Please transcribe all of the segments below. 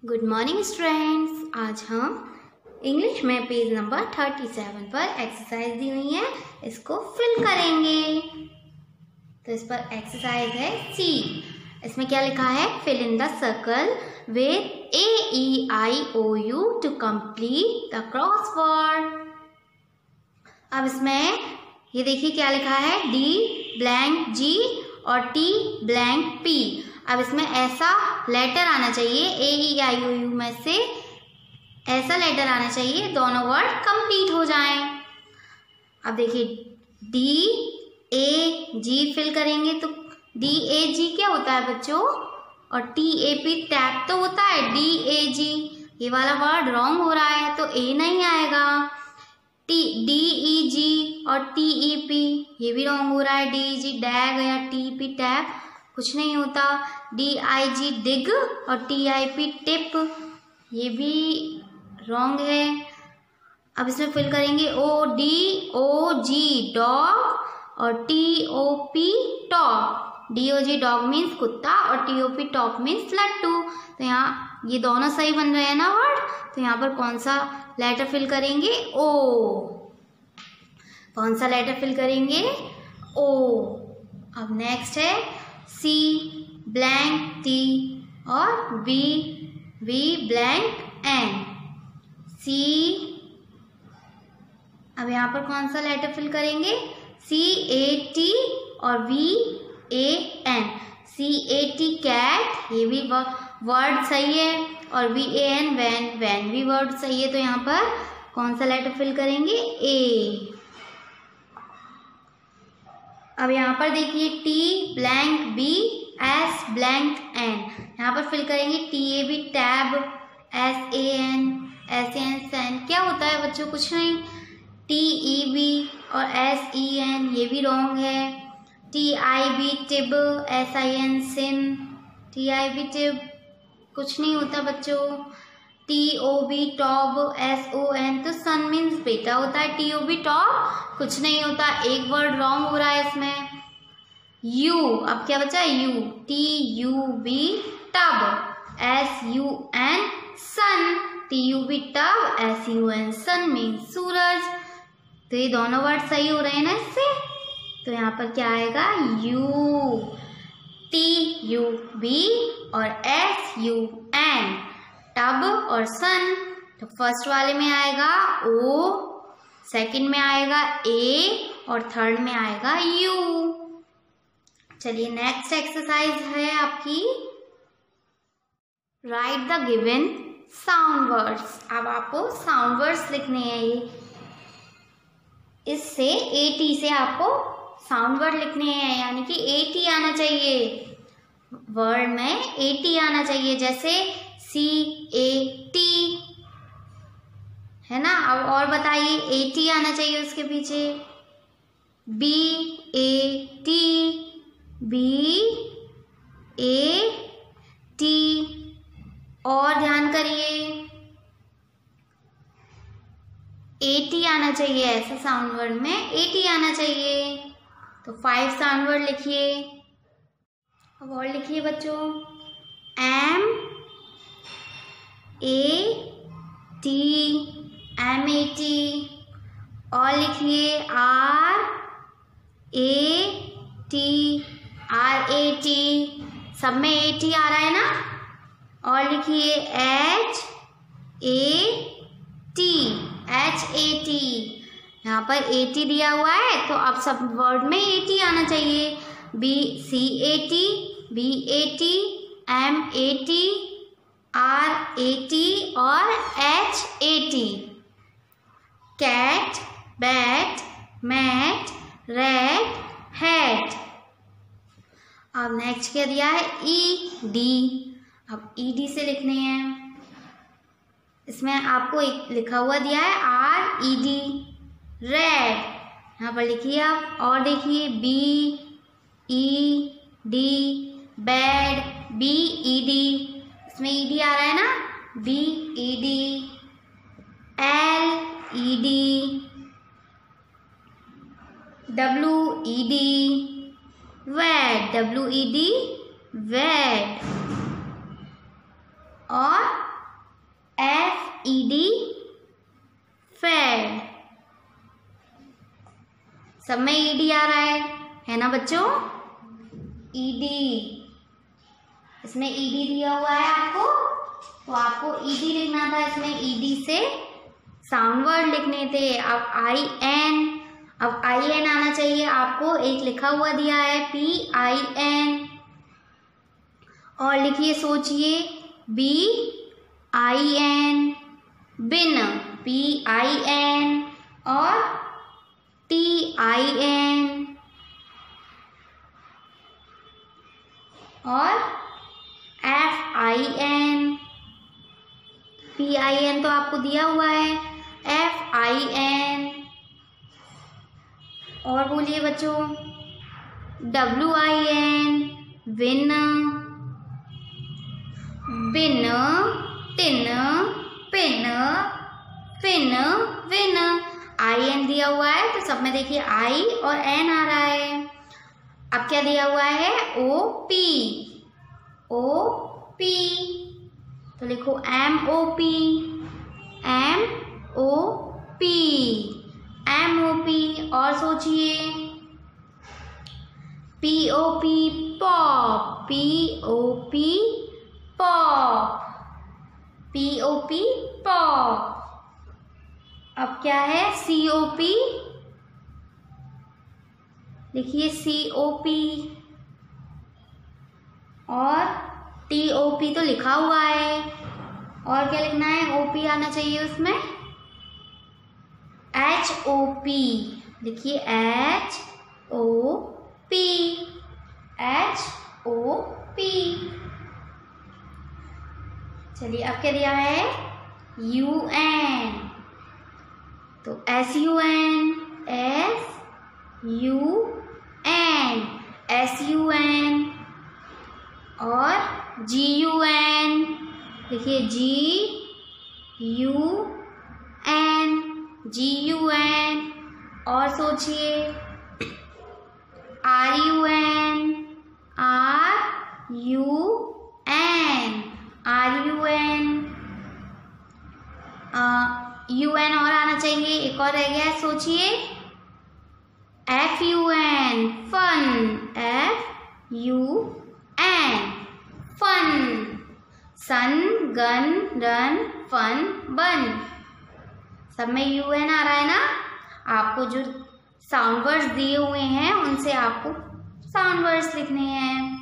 Good morning students. आज हम English में पेज नंबर 37 पर एक्सरसाइज दी हुई है, इसको फिल करेंगे। तो इस पर एक्सरसाइज है सी। इसमें क्या लिखा है? Fill in the circle with AEIOU to complete the crossword. अब इसमें ये देखिए क्या लिखा है, D∪G और T∪P। अब इसमें ऐसा लेटर आना चाहिए, AEIOU में से ऐसा लेटर आना चाहिए दोनों वर्ड कंप्लीट हो जाएं। अब देखिए DAG फिल करेंगे तो DAG क्या होता है बच्चों, और TAP टैप तो होता है। DAG ये वाला वर्ड रॉन्ग हो रहा है तो A नहीं आएगा। DEG और TEP ये भी रॉन्ग हो रहा है। DEG डैग या TP टैप कुछ नहीं होता। DIG डिग और TIP टिप ये भी रॉन्ग है। अब इसमें फिल करेंगे ODOG डॉग और TOP top. DOG dog means कुत्ता और TOP टॉप मीन्स लट्टू। तो यहाँ ये दोनों सही बन रहे हैं ना वर्ड। तो यहाँ पर कौन सा लेटर फिल करेंगे? O। कौन सा लेटर फिल करेंगे? O। अब नेक्स्ट है C∪T और V∪N। C। अब यहाँ पर कौन सा लेटर फिल करेंगे? CAT और VAN। CAT कैट ये भी वर्ड सही है और VAN वैन भी वर्ड सही है। तो यहाँ पर कौन सा लेटर फिल करेंगे? A। अब यहाँ पर देखिए T∪B S∪N। यहाँ पर फिल करेंगे TAB टैब, SAN सैन। क्या होता है बच्चों? कुछ नहीं। TEB और SEN ये भी रॉन्ग है। TIB टिब, SIN सिन। TIB टिब कुछ नहीं होता बच्चों। TOB टॉब, SON तो सन मीन्स बेटा होता है। TOB टॉब कुछ नहीं होता, एक वर्ड रॉन्ग हो रहा है इसमें। U अब क्या बचा? U। TUB tub, SUN sun. TUB tub, SUN sun means सूरज। तो ये दोनों वर्ड सही हो रहे हैं ना इससे। तो यहाँ पर क्या आएगा? U। TUB और SUN टब और सन। तो फर्स्ट वाले में आएगा O, सेकंड में आएगा A और थर्ड में आएगा U। चलिए नेक्स्ट एक्सरसाइज है आपकी, write the given sound words. अब आपको साउंड वर्ड्स लिखने हैं। ये इससे AT से आपको साउंड वर्ड लिखने हैं, यानी कि AT आना चाहिए वर्ड में। AT आना चाहिए, जैसे CAT है ना। अब और बताइए, AT आना चाहिए उसके पीछे। BAT BAT। और ध्यान करिए AT आना चाहिए, ऐसा साउंड वर्ड में AT आना चाहिए। तो 5 साउंड वर्ड लिखिए। अब और लिखिए बच्चों, MAT MAT। और लिखिए RAT सब में AT आ रहा है ना। और लिखिए HAT यहाँ पर AT दिया हुआ है तो अब सब वर्ड में AT आना चाहिए। CAT BAT MAT RAT और HAT। Cat, bat, mat, rat, hat. अब नेक्स्ट क्या दिया है? ED। अब ED से लिखने हैं। इसमें आपको एक लिखा हुआ दिया है RED रेड। यहाँ पर लिखिए आप। और देखिए BED बैड, BED इसमें ED आ रहा है ना। BED LED WED वेड, WED वेड। और सब में ईडी आ रहा है ना बच्चों? ईडी, इसमें ईडी दिया हुआ है आपको, तो आपको ईडी लिखना था। इसमें ईडी से साउंड वर्ड लिखने थे। अब आई एन आना चाहिए आपको। एक लिखा हुआ दिया है PIN, और लिखिए, सोचिए BIN, बिन PIN, और TIN, और FIN। PIN तो आपको दिया हुआ है, FIN, और बोलिए बच्चों WIN, win, bin, tin, pin, fin, win. IN दिया हुआ है, तो सब में देखिए I और N आ रहा है। अब क्या दिया हुआ है? OP, तो लिखो MOP, और सोचिए POP, पॉप, पॉप। अब क्या है? COP, लिखिए COP, और TOP तो लिखा हुआ है, और क्या लिखना है? OP आना चाहिए उसमें। HOP, लिखिए HOP, चलिए अब क्या दिया है? UN, तो SUN, और GUN, देखिए GUN, और सोचिए RUN, UN और आना चाहिए। एक और रह गया, सोचिए FUN, fun, sun, gun, run, fun, bun. सब में UN आ रहा है ना? आपको जो साउंड वर्ड्स दिए हुए हैं उनसे आपको साउंड वर्ड्स लिखने हैं।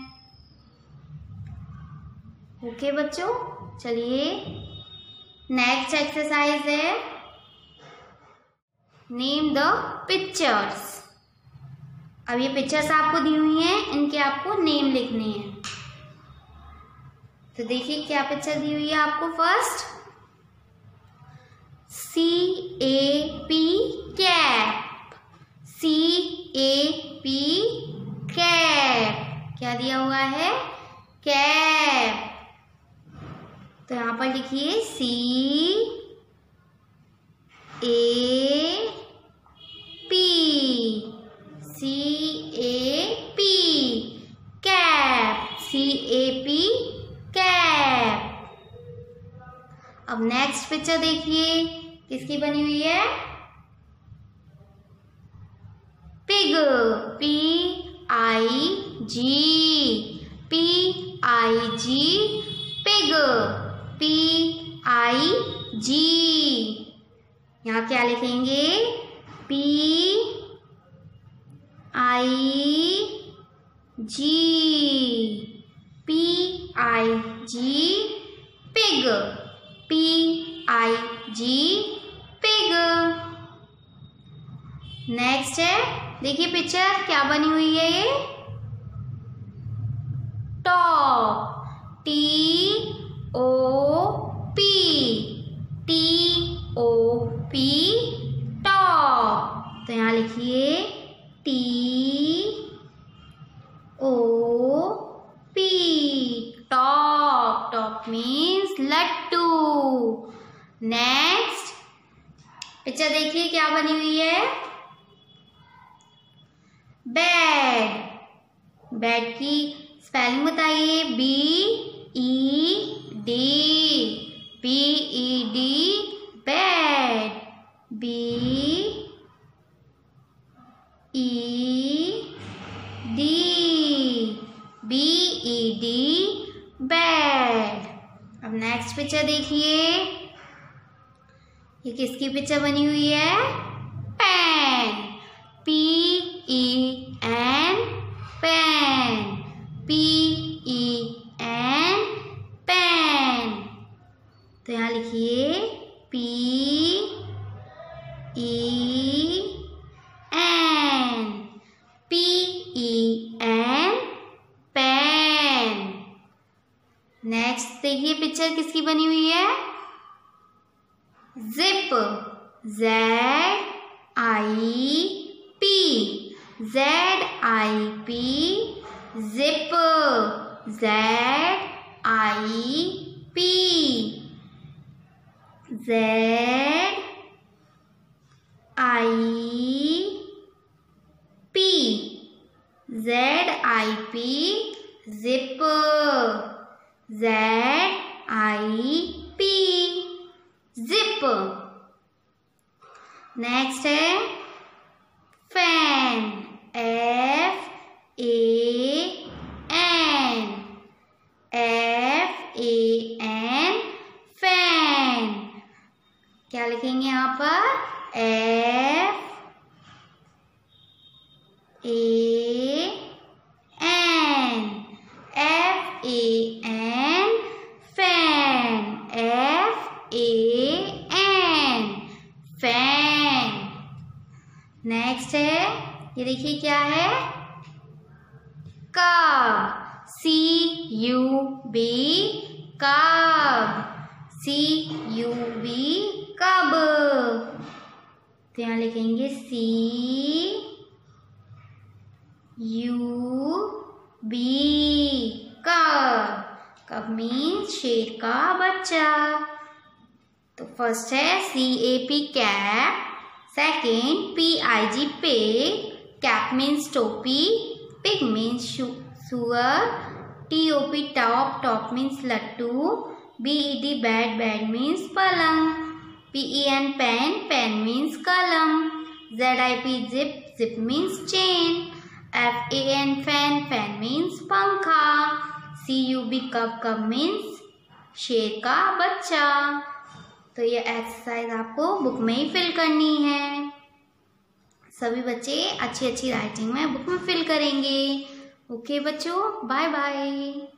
ओके बच्चों, चलिए नेक्स्ट एक्सरसाइज है नेम द पिक्चर्स। अब ये पिक्चर्स आपको दी हुई हैं, इनके आपको नेम लिखने हैं। तो देखिए क्या पिक्चर दी हुई है आपको। First CAP, cap, CAP, cap. क्या दिया हुआ है? कैप। तो यहाँ पर लिखिए CAP, कैप, CAP, कैप। अब नेक्स्ट पिक्चर देखिए किसकी बनी हुई है? Pig, PIG, pig, PIG। यहाँ क्या लिखेंगे? PIG, pig, PIG, pig. Next है, देखिए पिक्चर क्या बनी हुई है ये? Top, TOP, top. तो यहाँ लिखिए TOP, टॉप। टॉप मीन्स लट्टू। नेक्स्ट पिक्चर देखिए क्या बनी हुई है? बेड। बेड की स्पेलिंग बताइए। BED, bed, BED, BED bed. अब नेक्स्ट पिक्चर देखिए, ये किसकी पिक्चर बनी हुई है? Pen, PEN pen, PEN pen. तो यहाँ लिखिए PEN, PEN पेन। नेक्स्ट देखिए पिक्चर किसकी बनी हुई है? Zip, ZIP, ZIP zip, ZIP, ZIP zip, ZIP zip. Next है फैन, FAN, FAN फैन। क्या लिखेंगे यहाँ पर? FAN, FAN fan, FAN fan. Next है, ये देखिए क्या है? कब, CUB कब, CUB कब। तो यहाँ लिखेंगे CUB कब। कब मीन्स शेर का बच्चा। तो फर्स्ट है CAP cap, second PIG pig, cap means टोपी, पिग मीन्स सुअर, TOP टॉप, टॉप मीन्स लट्टू, BED बैड, बैड मीन्स पलंग, PEN पेन, पेन मीन्स कलम, ZIP zip, zip means chain, FAN fan, fan means पंखा, CUB कब, कब means शेर का बच्चा। तो ये एक्सरसाइज आपको बुक में ही फिल करनी है। सभी बच्चे अच्छी अच्छी राइटिंग में बुक में फिल करेंगे। ओके बच्चों, बाय बाय।